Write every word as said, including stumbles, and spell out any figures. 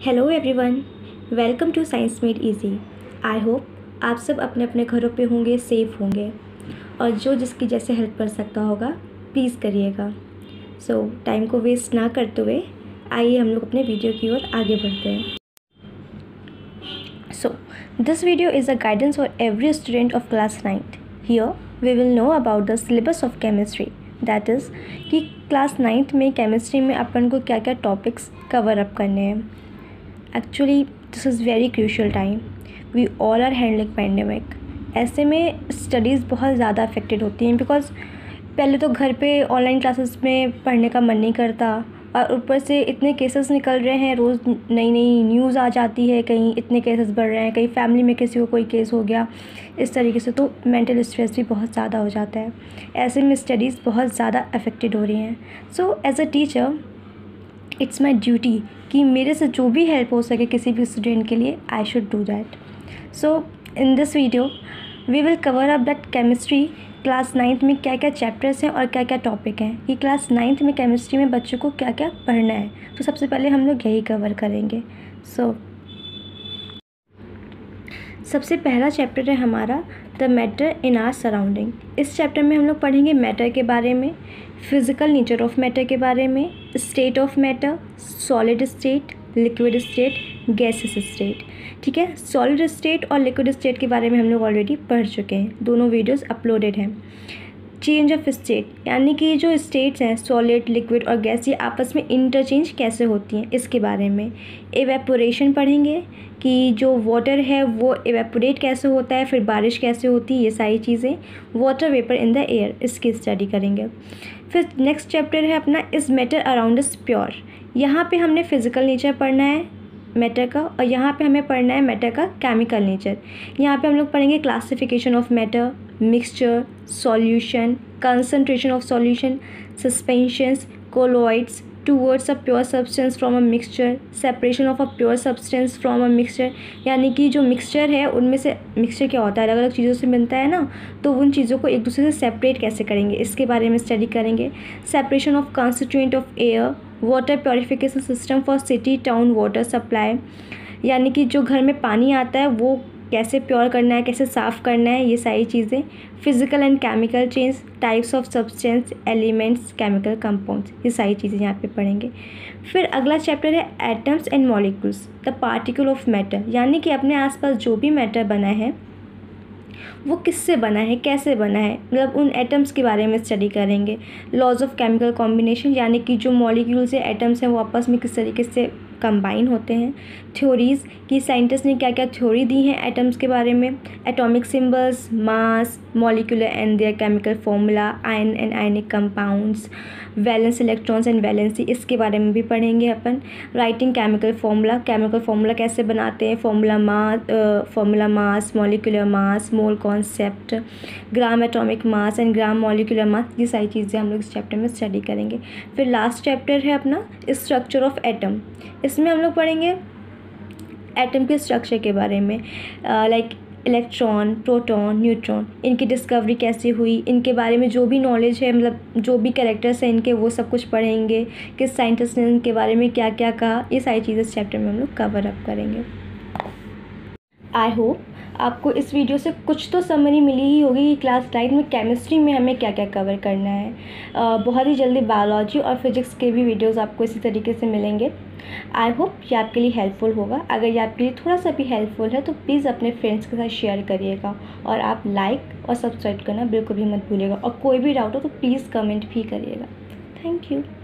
Hello everyone, welcome to science made easy. I hope आप सब अपने अपने घरों पे होंगे, सेफ़ होंगे और जो जिसकी जैसे हेल्प कर सकता होगा प्लीज़ करिएगा। सो so, टाइम को वेस्ट ना करते हुए आइए हम लोग अपने वीडियो की ओर आगे बढ़ते हैं। So this video is a guidance for every student of class ninth. Here we will know about the syllabus of chemistry, that is कि क्लास नाइन्थ में केमिस्ट्री में अपन को क्या क्या टॉपिक्स कवर अप करने हैं। Actually this is very crucial time, we all are handling pandemic. ऐसे में स्टडीज़ बहुत ज़्यादा अफेक्टेड होती हैं बिकॉज पहले तो घर पे ऑनलाइन क्लासेस में पढ़ने का मन नहीं करता और ऊपर से इतने केसेस निकल रहे हैं, रोज़ नई नई न्यूज़ आ जाती है, कहीं इतने केसेस बढ़ रहे हैं, कहीं फैमिली में किसी को कोई केस हो गया, इस तरीके से तो मेंटल स्ट्रेस भी बहुत ज़्यादा हो जाता है। ऐसे में स्टडीज़ बहुत ज़्यादा अफेक्टेड हो रही हैं। So as a teacher it's my duty कि मेरे से जो भी हेल्प हो सके किसी भी स्टूडेंट के लिए, I should do that. So in this video we will cover up that chemistry class ninth में क्या क्या चैप्टर्स हैं और क्या क्या टॉपिक हैं, कि क्लास नाइन्थ में केमिस्ट्री में बच्चों को क्या क्या पढ़ना है। तो सबसे पहले हम लोग यही कवर करेंगे। सो so, सबसे पहला चैप्टर है हमारा the matter in our surrounding. इस चैप्टर में हम लोग पढ़ेंगे मैटर के बारे में, फिज़िकल नेचर ऑफ मैटर के बारे में, state of matter, solid state, liquid state, gases state. ठीक है, सॉलिड स्टेट और लिक्विड स्टेट के बारे में हम लोग ऑलरेडी पढ़ चुके हैं, दोनों वीडियोस अपलोडेड हैं। चेंज ऑफ स्टेट, यानी कि जो स्टेट्स हैं सॉलिड, लिक्विड और गैस, ये आपस में इंटरचेंज कैसे होती हैं, इसके बारे में। एवेपोरेशन पढ़ेंगे कि जो वाटर है वो एवेपोरेट कैसे होता है, फिर बारिश कैसे होती है, ये सारी चीज़ें। Water vapour in the air, इसकी स्टडी करेंगे। फिर नेक्स्ट चैप्टर है अपना is matter around us pure. यहाँ पे हमने फिज़िकल नेचर पढ़ना है मैटर का और यहाँ पे हमें पढ़ना है मैटर का केमिकल नेचर। यहाँ पे हम लोग पढ़ेंगे classification of matter, mixture, solution, concentration of solution, suspensions, colloids, towards a pure substance from a mixture, separation of a pure substance from a mixture. यानी कि जो मिक्सचर है उनमें से मिक्सचर क्या होता है, अलग अलग चीज़ों से बनता है ना, तो उन चीज़ों को एक दूसरे से सेपरेट कैसे करेंगे, इसके बारे में स्टडी करेंगे। Separation of constituent of air, water purification system for city town water supply, यानी कि जो घर में पानी आता है वो कैसे प्योर करना है, कैसे साफ़ करना है, ये सारी चीज़ें। Physical and chemical change, types of substance, elements, chemical compounds, ये सारी चीज़ें यहाँ पे पढ़ेंगे। फिर अगला चैप्टर है atoms and molecules, the particle of matter, यानी कि अपने आसपास जो भी मैटर बना है वो किससे बना है, कैसे बना है, मतलब उन एटम्स के बारे में स्टडी करेंगे। लॉज ऑफ केमिकल कॉम्बिनेशन, यानी कि जो मॉलिक्यूल्स या एटम्स हैं वो आपस में किस तरीके से कंबाइन होते हैं। थ्योरीज़, कि साइंटिस्ट ने क्या क्या थ्योरी दी हैं एटम्स के बारे में। Atomic symbols, mass, molecular and their chemical formula, ion and ionic compounds, valence electrons and valency, इसके बारे में भी पढ़ेंगे अपन। Writing chemical formula, chemical formula कैसे बनाते हैं, formula mass, formula mass, molecular mass, mole concept, gram atomic mass and gram molecular mass, ये सारी चीज़ें हम लोग इस चैप्टर में स्टडी करेंगे। फिर लास्ट चैप्टर है अपना स्ट्रक्चर ऑफ एटम। इसमें हम लोग पढ़ेंगे एटम के स्ट्रक्चर के बारे में, लाइक इलेक्ट्रॉन, प्रोटॉन, न्यूट्रॉन, इनकी डिस्कवरी कैसे हुई, इनके बारे में जो भी नॉलेज है, मतलब जो भी कैरेक्टर्स हैं इनके, वो सब कुछ पढ़ेंगे। किस साइंटिस्ट ने इनके बारे में क्या क्या कहा, ये सारी चीज़ें इस चैप्टर में हम लोग कवर अप करेंगे। आई होप आपको इस वीडियो से कुछ तो समरी मिली ही होगी कि क्लास नाइन में केमिस्ट्री में हमें क्या क्या कवर करना है। uh, बहुत ही जल्दी बायोलॉजी और फिजिक्स के भी वीडियोस आपको इसी तरीके से मिलेंगे। आई होप ये आपके लिए हेल्पफुल होगा। अगर ये आपके लिए थोड़ा सा भी हेल्पफुल है तो प्लीज़ अपने फ्रेंड्स के साथ शेयर करिएगा और आप लाइक और सब्सक्राइब करना बिल्कुल भी मत भूलिएगा। और कोई भी डाउट हो तो प्लीज़ कमेंट भी करिएगा। Thank you.